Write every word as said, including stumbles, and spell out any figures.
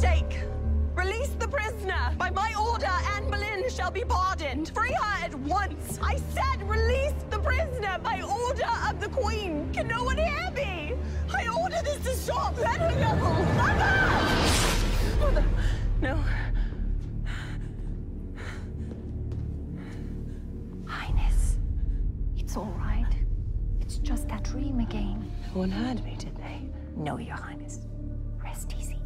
mistake. Release the prisoner. By my order, Anne Boleyn shall be pardoned. Free her at once. I said release the prisoner by order of the Queen. Can no one hear me? I order this to stop. Let her go. Mother! Mother. No. Highness, it's all right. It's just that dream again. No one heard me, did they? No, Your Highness. Rest easy.